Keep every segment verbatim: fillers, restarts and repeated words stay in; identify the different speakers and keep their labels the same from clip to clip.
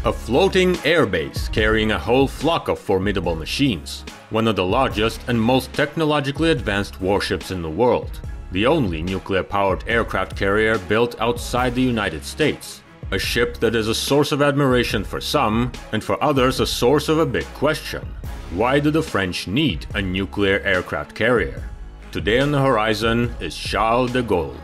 Speaker 1: A floating airbase carrying a whole flock of formidable machines, one of the largest and most technologically advanced warships in the world, the only nuclear-powered aircraft carrier built outside the United States, a ship that is a source of admiration for some, and for others a source of a big question. Why do the French need a nuclear aircraft carrier? Today on the horizon is Charles de Gaulle.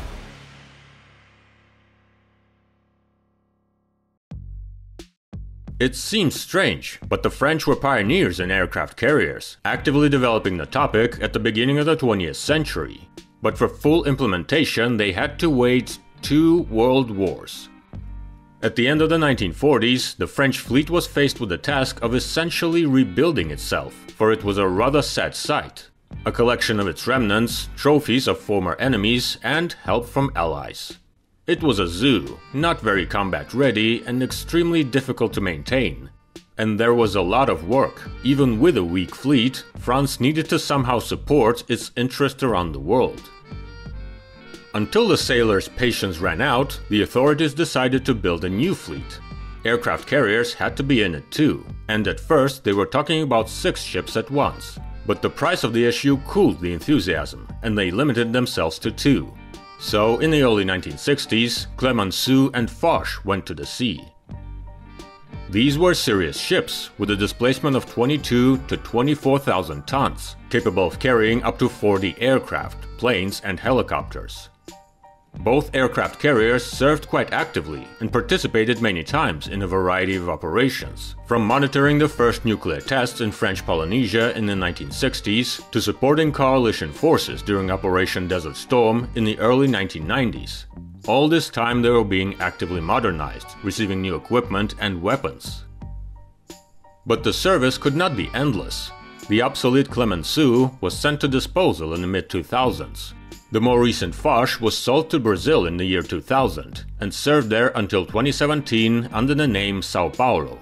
Speaker 1: It seems strange, but the French were pioneers in aircraft carriers, actively developing the topic at the beginning of the twentieth century. But for full implementation, they had to wait two world wars. At the end of the nineteen forties, the French fleet was faced with the task of essentially rebuilding itself, for it was a rather sad sight. A collection of its remnants, trophies of former enemies, and help from allies. It was a zoo, not very combat-ready and extremely difficult to maintain. And there was a lot of work. Even with a weak fleet, France needed to somehow support its interest around the world. Until the sailors' patience ran out, the authorities decided to build a new fleet. Aircraft carriers had to be in it too, and at first they were talking about six ships at once. But the price of the issue cooled the enthusiasm, and they limited themselves to two. So, in the early nineteen sixties, Clemenceau and Foch went to the sea. These were serious ships, with a displacement of twenty-two to twenty-four thousand tons, capable of carrying up to forty aircraft, planes and helicopters. Both aircraft carriers served quite actively and participated many times in a variety of operations, from monitoring the first nuclear tests in French Polynesia in the nineteen sixties to supporting coalition forces during Operation Desert Storm in the early nineteen nineties. All this time they were being actively modernized, receiving new equipment and weapons. But the service could not be endless. The obsolete Clemenceau was sent to disposal in the mid two thousands. The more recent Foch was sold to Brazil in the year two thousand and served there until twenty seventeen under the name São Paulo.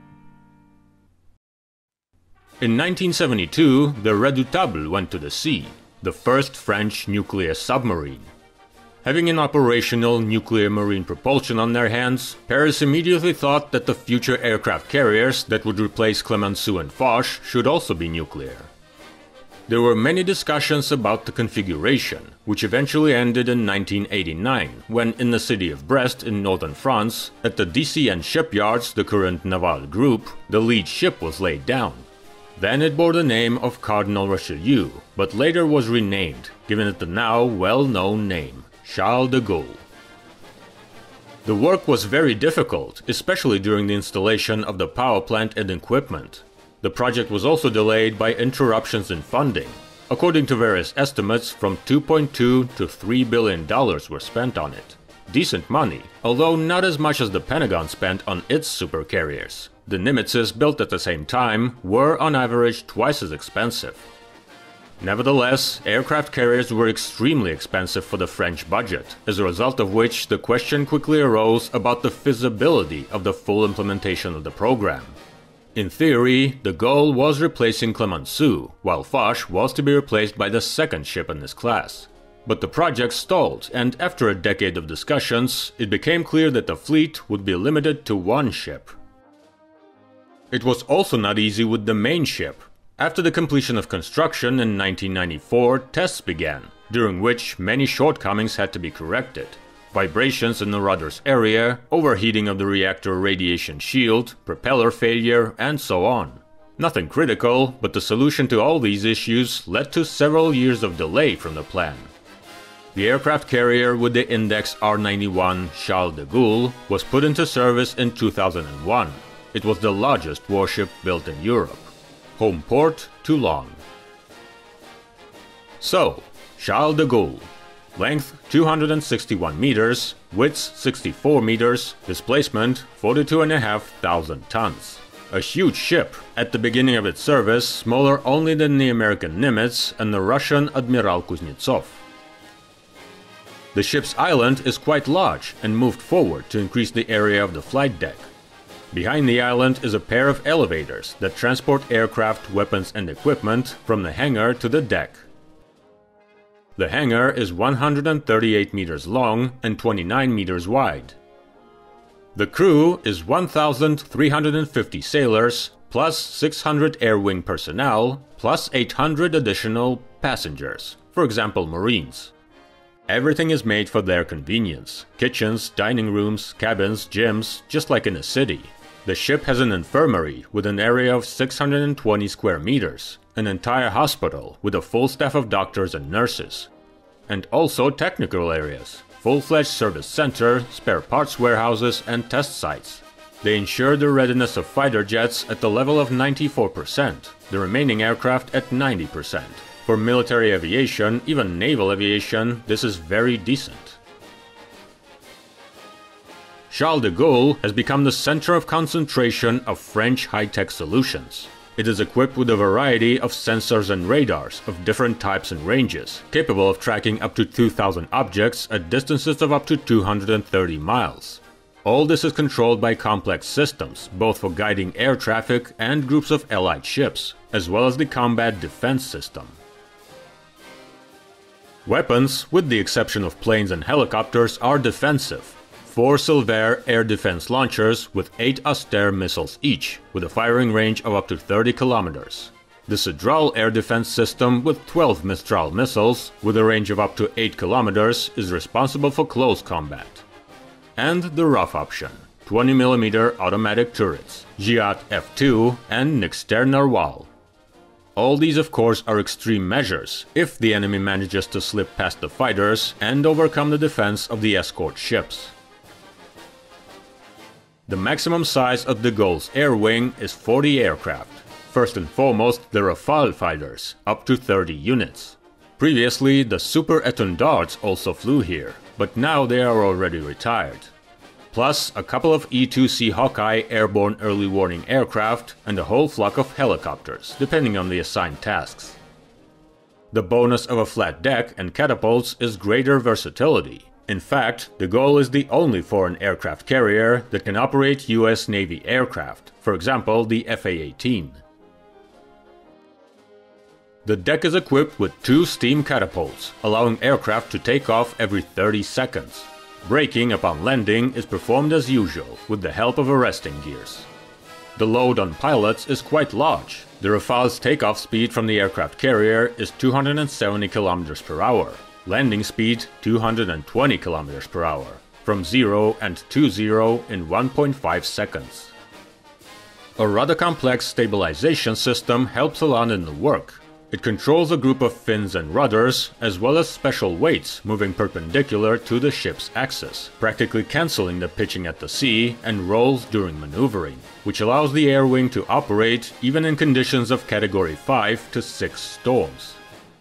Speaker 1: In nineteen seventy-two, the Redoutable went to the sea, the first French nuclear submarine. Having an operational nuclear marine propulsion on their hands, Paris immediately thought that the future aircraft carriers that would replace Clemenceau and Foch should also be nuclear. There were many discussions about the configuration, which eventually ended in nineteen eighty-nine, when in the city of Brest in northern France, at the D C N shipyards, the current Naval Group, the lead ship was laid down. Then it bore the name of Cardinal Richelieu, but later was renamed, giving it the now well-known name, Charles de Gaulle. The work was very difficult, especially during the installation of the power plant and equipment. The project was also delayed by interruptions in funding. According to various estimates, from two point two to three billion dollars were spent on it. Decent money, although not as much as the Pentagon spent on its supercarriers. The Nimitzes built at the same time were on average twice as expensive. Nevertheless, aircraft carriers were extremely expensive for the French budget, as a result of which the question quickly arose about the feasibility of the full implementation of the program. In theory, the goal was replacing Clemenceau, while Foch was to be replaced by the second ship in this class. But the project stalled, and after a decade of discussions, it became clear that the fleet would be limited to one ship. It was also not easy with the main ship. After the completion of construction in nineteen ninety-four, tests began, during which many shortcomings had to be corrected. Vibrations in the rudder's area, overheating of the reactor radiation shield, propeller failure, and so on. Nothing critical, but the solution to all these issues led to several years of delay from the plan. The aircraft carrier with the index R ninety-one Charles de Gaulle was put into service in two thousand one. It was the largest warship built in Europe. Home port, Toulon. So, Charles de Gaulle. Length two hundred sixty-one meters, width sixty-four meters, displacement forty-two and a half thousand tons. A huge ship, at the beginning of its service smaller only than the American Nimitz and the Russian Admiral Kuznetsov. The ship's island is quite large and moved forward to increase the area of the flight deck. Behind the island is a pair of elevators that transport aircraft, weapons and equipment from the hangar to the deck. The hangar is one hundred thirty-eight meters long and twenty-nine meters wide. The crew is one thousand three hundred fifty sailors, plus six hundred air wing personnel, plus eight hundred additional passengers, for example Marines. Everything is made for their convenience: kitchens, dining rooms, cabins, gyms, just like in a city. The ship has an infirmary with an area of six hundred twenty square meters, an entire hospital with a full staff of doctors and nurses, and also technical areas: full-fledged service center, spare parts warehouses, and test sites. They ensure the readiness of fighter jets at the level of ninety-four percent, the remaining aircraft at ninety percent. For military aviation, even naval aviation, this is very decent. Charles de Gaulle has become the center of concentration of French high-tech solutions. It is equipped with a variety of sensors and radars of different types and ranges, capable of tracking up to two thousand objects at distances of up to two hundred thirty miles. All this is controlled by complex systems, both for guiding air traffic and groups of allied ships, as well as the combat defense system. Weapons, with the exception of planes and helicopters, are defensive. Four Silver air defense launchers with eight Aster missiles each, with a firing range of up to thirty kilometers. The Cedral air defense system with twelve Mistral missiles, with a range of up to eight kilometers, is responsible for close combat. And the rough option, twenty millimeter automatic turrets, Giat F two and Nixter Narwal. All these of course are extreme measures, if the enemy manages to slip past the fighters and overcome the defense of the escort ships. The maximum size of de Gaulle's air wing is forty aircraft. First and foremost, the Rafale fighters, up to thirty units. Previously, the Super Étendards also flew here, but now they are already retired. Plus, a couple of E two C Hawkeye airborne early warning aircraft and a whole flock of helicopters, depending on the assigned tasks. The bonus of a flat deck and catapults is greater versatility. In fact, de Gaulle is the only foreign aircraft carrier that can operate U S Navy aircraft, for example the F A eighteen. The deck is equipped with two steam catapults, allowing aircraft to take off every thirty seconds. Braking upon landing is performed as usual, with the help of arresting gears. The load on pilots is quite large. The Rafale's takeoff speed from the aircraft carrier is two hundred seventy kilometers per hour. Landing speed two hundred twenty kilometers per hour, from zero and to zero in one point five seconds. A rather complex stabilization system helps a lot in the work. It controls a group of fins and rudders, as well as special weights moving perpendicular to the ship's axis, practically cancelling the pitching at the sea and rolls during maneuvering, which allows the air wing to operate even in conditions of category five to six storms.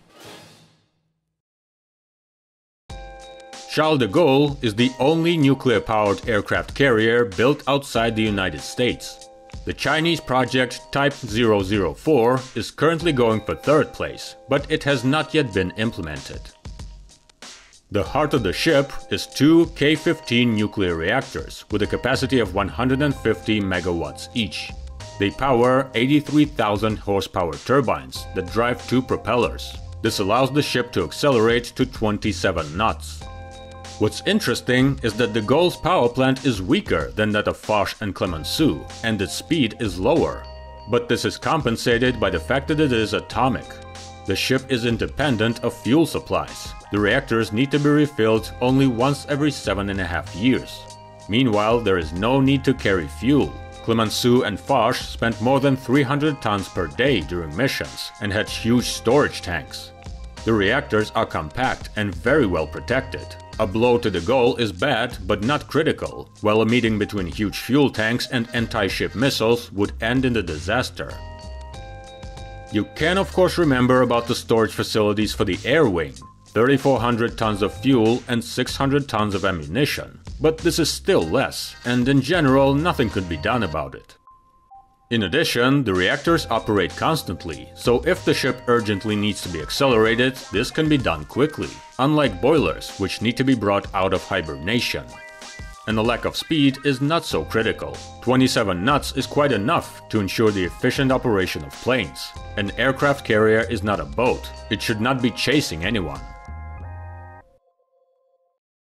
Speaker 1: Charles de Gaulle is the only nuclear-powered aircraft carrier built outside the United States. The Chinese project Type zero zero four is currently going for third place, but it has not yet been implemented. The heart of the ship is two K fifteen nuclear reactors with a capacity of one hundred fifty megawatts each. They power eighty-three thousand horsepower turbines that drive two propellers. This allows the ship to accelerate to twenty-seven knots. What's interesting is that de Gaulle's power plant is weaker than that of Foch and Clemenceau, and its speed is lower. But this is compensated by the fact that it is atomic. The ship is independent of fuel supplies. The reactors need to be refilled only once every seven and a half years. Meanwhile, there is no need to carry fuel. Clemenceau and Foch spent more than three hundred tons per day during missions and had huge storage tanks. The reactors are compact and very well protected. A blow to de Gaulle is bad, but not critical, while a meeting between huge fuel tanks and anti-ship missiles would end in a disaster. You can of course remember about the storage facilities for the air wing, thirty-four hundred tons of fuel and six hundred tons of ammunition, but this is still less, and in general nothing could be done about it. In addition, the reactors operate constantly, so if the ship urgently needs to be accelerated, this can be done quickly, unlike boilers, which need to be brought out of hibernation. And the lack of speed is not so critical. twenty-seven knots is quite enough to ensure the efficient operation of planes. An aircraft carrier is not a boat, it should not be chasing anyone.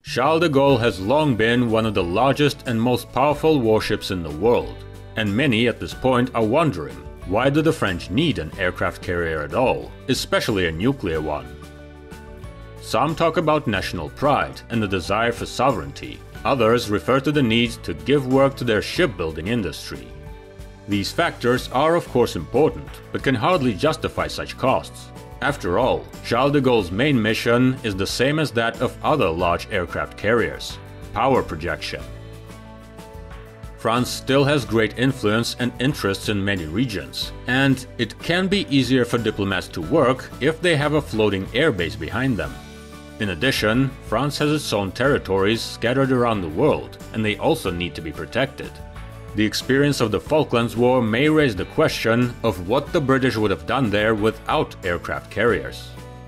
Speaker 1: Charles de Gaulle has long been one of the largest and most powerful warships in the world, and many at this point are wondering, why do the French need an aircraft carrier at all, especially a nuclear one? Some talk about national pride and the desire for sovereignty. Others refer to the need to give work to their shipbuilding industry. These factors are of course important, but can hardly justify such costs. After all, Charles de Gaulle's main mission is the same as that of other large aircraft carriers: power projection. France still has great influence and interests in many regions, and it can be easier for diplomats to work if they have a floating airbase behind them. In addition, France has its own territories scattered around the world, and they also need to be protected. The experience of the Falklands War may raise the question of what the British would have done there without aircraft carriers.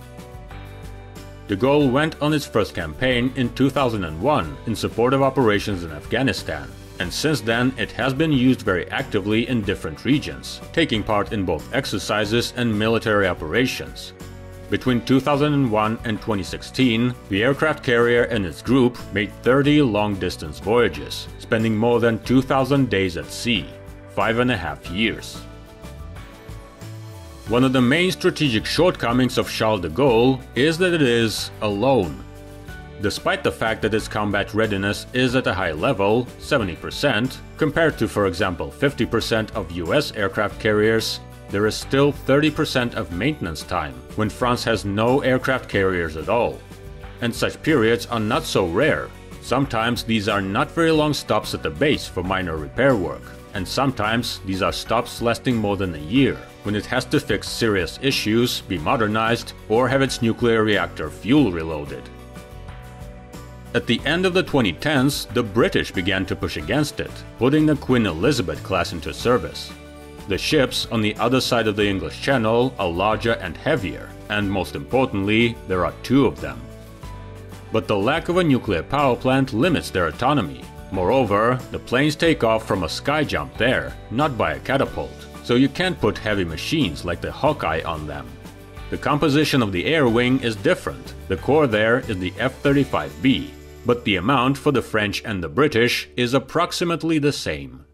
Speaker 1: De Gaulle went on its first campaign in two thousand one in support of operations in Afghanistan, and since then it has been used very actively in different regions, taking part in both exercises and military operations. Between two thousand one and twenty sixteen, the aircraft carrier and its group made thirty long-distance voyages, spending more than two thousand days at sea, five and a half years. One of the main strategic shortcomings of Charles de Gaulle is that it is alone. Despite the fact that its combat readiness is at a high level, seventy percent, compared to, for example, fifty percent of U S aircraft carriers, there is still thirty percent of maintenance time, when France has no aircraft carriers at all. And such periods are not so rare. Sometimes these are not very long stops at the base for minor repair work, and sometimes these are stops lasting more than a year, when it has to fix serious issues, be modernized, or have its nuclear reactor fuel reloaded. At the end of the twenty tens, the British began to push against it, putting the Queen Elizabeth class into service. The ships on the other side of the English Channel are larger and heavier, and most importantly, there are two of them. But the lack of a nuclear power plant limits their autonomy. Moreover, the planes take off from a sky jump there, not by a catapult, so you can't put heavy machines like the Hawkeye on them. The composition of the air wing is different. The core there is the F thirty-five B, but the amount for the French and the British is approximately the same.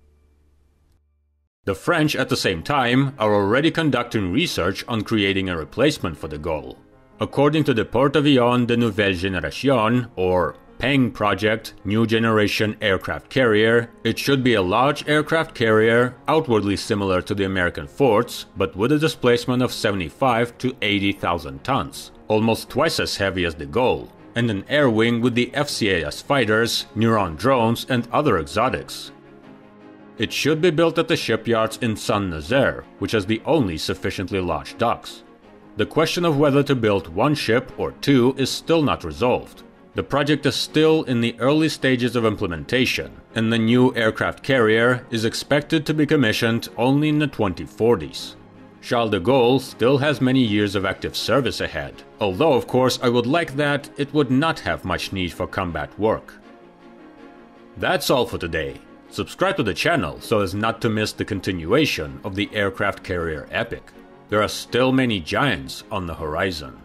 Speaker 1: The French at the same time are already conducting research on creating a replacement for de Gaulle. According to the Porte-Avions de Nouvelle Génération, or PENG project, New Generation Aircraft Carrier, it should be a large aircraft carrier, outwardly similar to the American forts, but with a displacement of seventy-five to eighty thousand tons, almost twice as heavy as de Gaulle, and an air wing with the F C A S fighters, Neuron drones, and other exotics. It should be built at the shipyards in Saint-Nazaire, which has the only sufficiently large docks. The question of whether to build one ship or two is still not resolved. The project is still in the early stages of implementation, and the new aircraft carrier is expected to be commissioned only in the twenty forties. Charles de Gaulle still has many years of active service ahead, although of course I would like that it would not have much need for combat work. That's all for today. Subscribe to the channel so as not to miss the continuation of the aircraft carrier epic. There are still many giants on the horizon.